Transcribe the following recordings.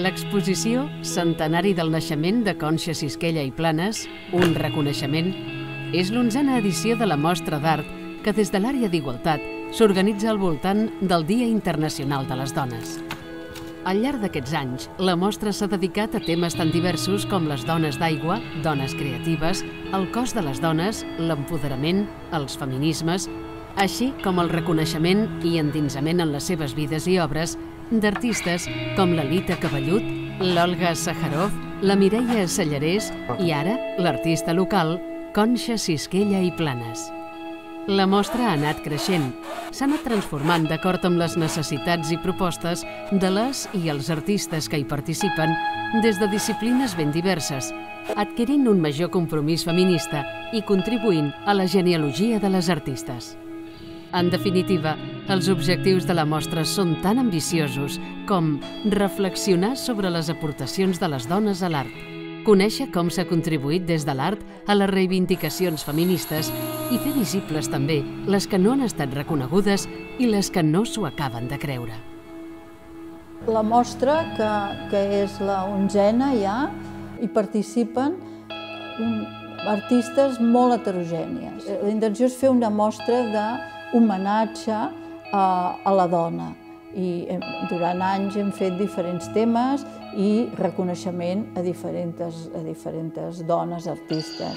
L'exposició Centenari del naixement de Conxa Sisquella i Planes, un reconeixement, és l'11a edició de la Mostra d'Art que des de l'àrea d'Igualtat s'organitza al voltant del Dia Internacional de les Dones. Al llarg d'aquests anys, la mostra s'ha dedicat a temes tan diversos com les dones d'aigua, dones creatives, el cos de les dones, l'empoderament, els feminismes, així com el reconeixement i endinsament en les seves vides i obres d'artistes com la Lita Cabellut, l'Olga Saharov, la Mireia Sallarès i ara l'artista local Conxa Sisquella i Planes. La mostra ha anat creixent, s'ha anat transformant d'acord amb les necessitats i propostes de les i els artistes que hi participen des de disciplines ben diverses, adquirint un major compromís feminista i contribuint a la genealogia de les artistes. En definitiva, els objectius de la mostra són tan ambiciosos com reflexionar sobre les aportacions de les dones a l'art, conèixer com s'ha contribuït des de l'art a les reivindicacions feministes i fer visibles també les que no han estat reconegudes i les que no s'ho acaben de creure. La mostra, que és la 11a ja, hi participen artistes molt heterogènies. La intenció és fer una mostra d'homenatge a la dona. I durant anys hem fet diferents temes i reconeixement a diferents dones artistes.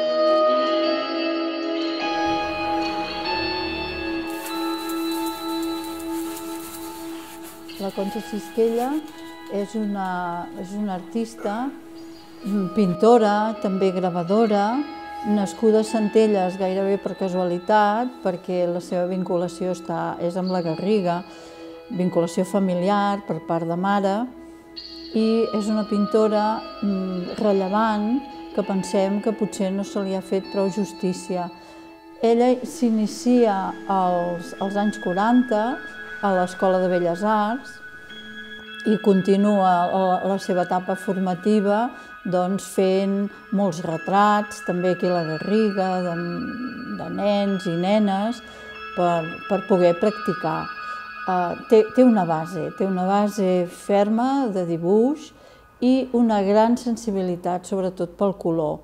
La Conxa Sisquella és una artista, pintora, també gravadora, nascuda a Centelles gairebé per casualitat, perquè la seva vinculació és amb la Garriga, vinculació familiar per part de mare, i és una pintora rellevant que pensem que potser no se li ha fet prou justícia. Ella s'inicia als anys 40 a l'Escola de Belles Arts i continua la seva etapa formativa fent molts retrats, també aquí a la Garriga, de nens i nenes, per poder practicar. Té una base ferma de dibuix i una gran sensibilitat, sobretot pel color.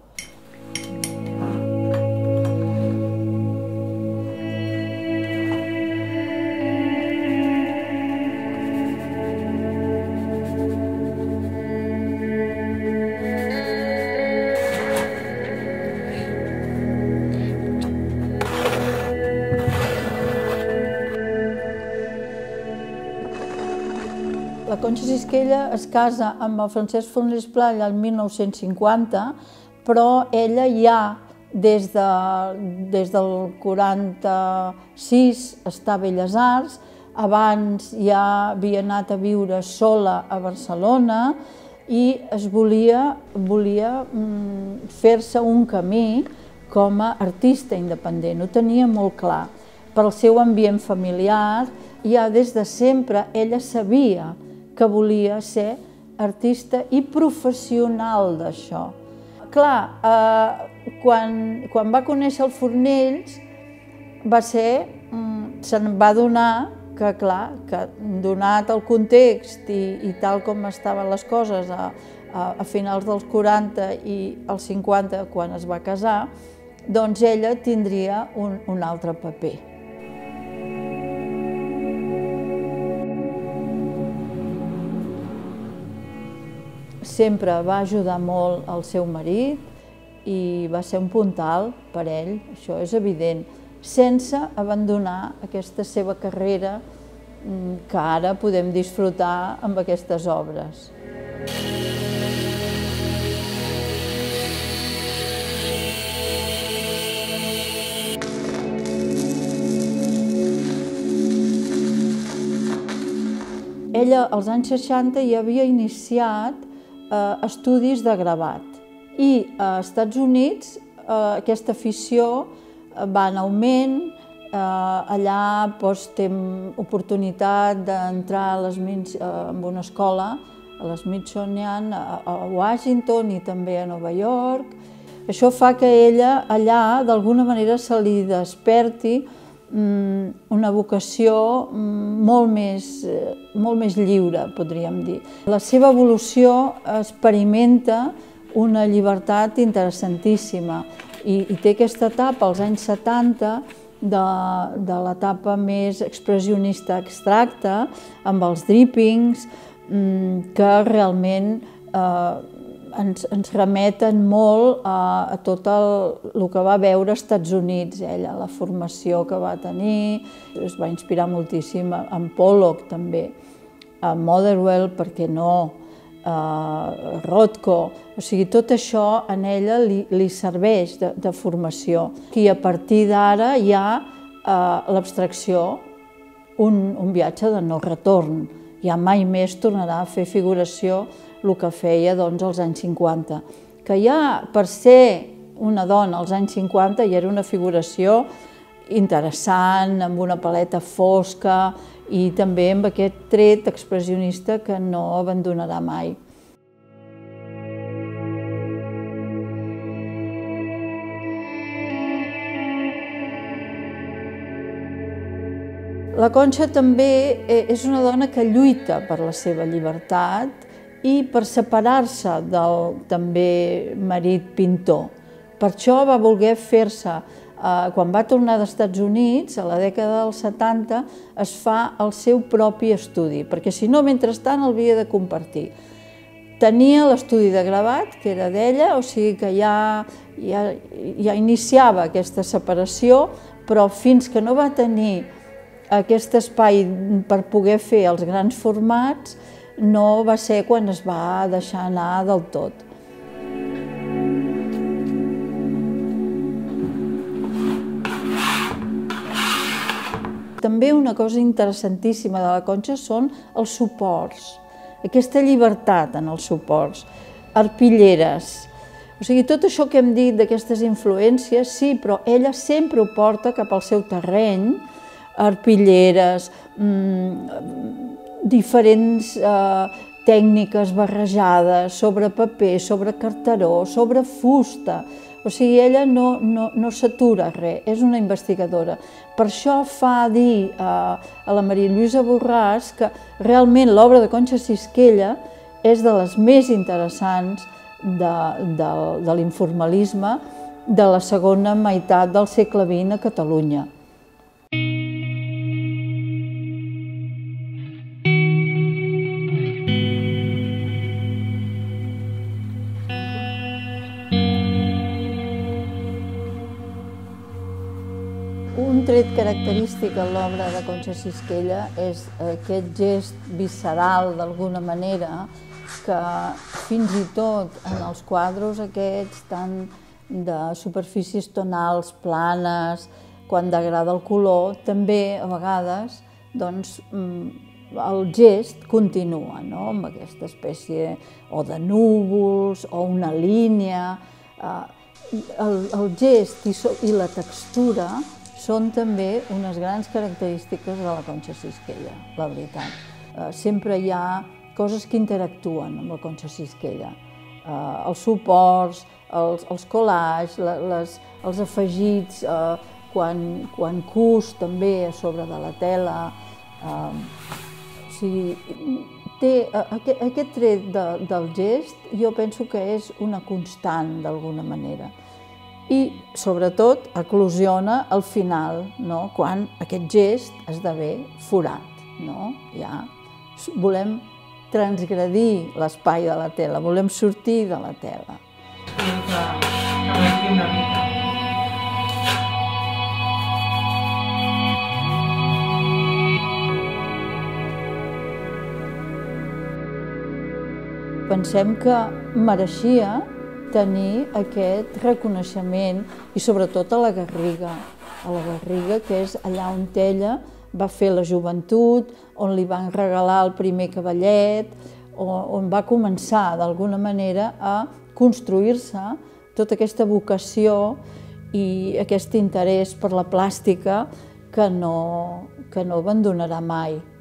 La Conxa Sisquella es casa amb el Francesc Fornells Pla el 1950, però ella ja des del 46 està a Belles Arts, abans ja havia anat a viure sola a Barcelona i volia fer-se un camí com a artista independent, ho tenia molt clar. Pel seu ambient familiar, ja des de sempre ella sabia que volia ser artista i professional d'això. Clar, quan va conèixer el Fornells, se'n va adonar que, clar, donat el context i tal com estaven les coses a finals dels 40 i als 50, quan es va casar, doncs ella tindria un altre paper. Sempre va ajudar molt el seu marit i va ser un puntal per ell, això és evident, sense abandonar aquesta seva carrera que ara podem disfrutar amb aquestes obres. Ella, als anys 60, ja havia iniciat estudis de gravat. I als Estats Units aquesta afició va en augment, allà té oportunitat d'entrar en una escola, a l'Smithsonian, a Washington i també a Nova York. Això fa que ella allà d'alguna manera se li desperti una vocació molt més lliure, podríem dir. La seva evolució experimenta una llibertat interessantíssima i té aquesta etapa, als anys 70, de l'etapa més expressionista abstracta, amb els drippings, que realment ens remeten molt a tot el que va veure als Estats Units, ella, la formació que va tenir, es va inspirar moltíssim en Pollock també, a Motherwell, per què no, a Rothko, o sigui, tot això en ella li serveix de formació. I a partir d'ara hi ha l'abstracció, un viatge de no retorn, ja mai més tornarà a fer figuració el que feia als anys 50, que ja per ser una dona als anys 50 ja era una figuració interessant, amb una paleta fosca i també amb aquest tret expressionista que no abandonarà mai. La Conxa també és una dona que lluita per la seva llibertat i per separar-se del també marit pintor. Per això va voler fer-se, quan va tornar dels Estats Units, a la dècada dels 70, es fa el seu propi estudi, perquè si no, mentrestant, el havia de compartir. Tenia l'estudi de gravat, que era d'ella, o sigui que ja iniciava aquesta separació, però fins que no va tenir aquest espai per poder fer els grans formats, no va ser quan es va deixar anar del tot. També una cosa interessantíssima de la Conxa són els suports, aquesta llibertat en els suports, arpilleres. O sigui, tot això que hem dit d'aquestes influències, sí, però ella sempre ho porta cap al seu terreny, arpilleres, diferents tècniques barrejades sobre paper, sobre carteró, sobre fusta. O sigui, ella no s'atura res, és una investigadora. Per això fa dir a la Maria Lluïsa Borràs que realment l'obra de Conxa Sisquella és de les més interessants de l'informalisme de la segona meitat del segle XX a Catalunya. Un tret característic en l'obra de Conxa Sisquella és aquest gest visceral, d'alguna manera, que fins i tot en els quadros aquests tan de superfícies tonals, planes, quan degrada el color, també a vegades el gest continua, amb aquesta espècie o de núvols o una línia. El gest i la textura són també unes grans característiques de la Conxa Sisquella, la veritat. Sempre hi ha coses que interactuen amb la Conxa Sisquella. Els suports, els collages, els afegits, quan cus també a sobre de la tela. O sigui, té aquest tret del gest, jo penso que és una constant d'alguna manera. I, sobretot, eclosiona al final, quan aquest gest esdevé forat. Ja volem transgredir l'espai de la tela, volem sortir de la tela. Pensem que mereixia tenir aquest reconeixement i sobretot a la Garriga, que és allà on ella va fer la joventut, on li van regalar el primer cavallet, on va començar d'alguna manera a construir-se tota aquesta vocació i aquest interès per la plàstica que no abandonarà mai.